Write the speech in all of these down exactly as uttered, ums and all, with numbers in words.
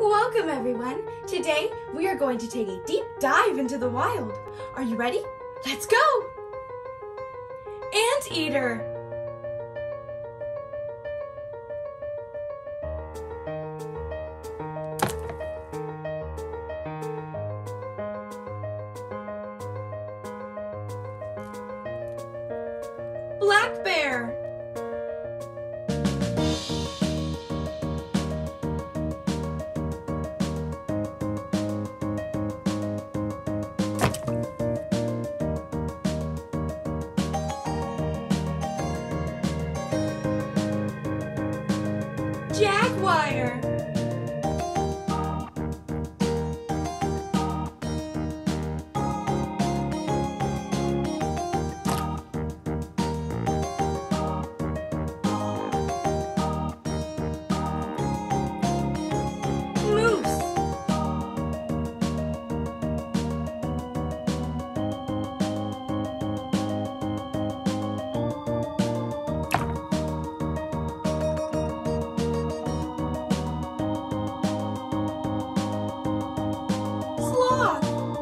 Welcome everyone! Today we are going to take a deep dive into the wild. Are you ready? Let's go! Anteater. Black bear. Jaguar. Moose. Sloth.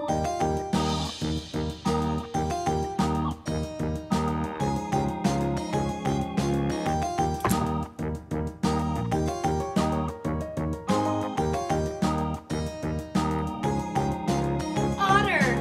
Otter.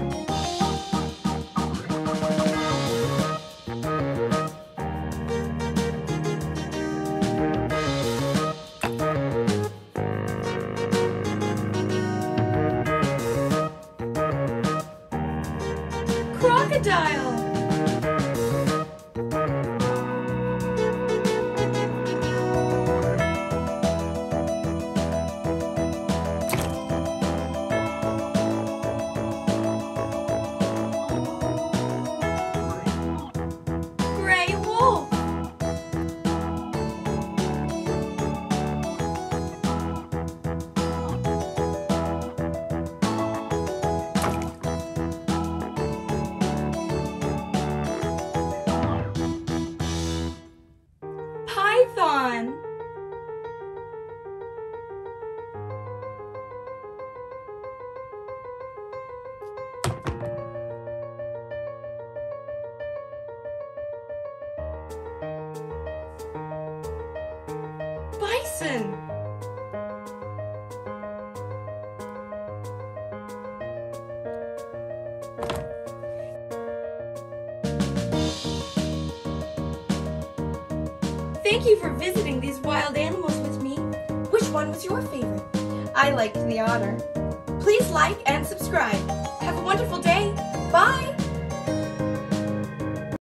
Crocodile. Gray wolf. Python. Bison. Thank you for visiting these wild animals with me. Which one was your favorite? I liked the otter. Please like and subscribe.